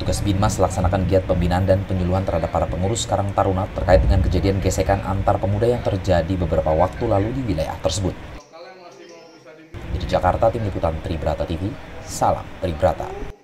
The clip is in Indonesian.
Petugas Binmas melaksanakan giat pembinaan dan penyuluhan terhadap para pengurus Karang Taruna terkait dengan kejadian gesekan antar pemuda yang terjadi beberapa waktu lalu di wilayah tersebut. Dari Jakarta, Tim Liputan Tribrata TV, salam Tribrata.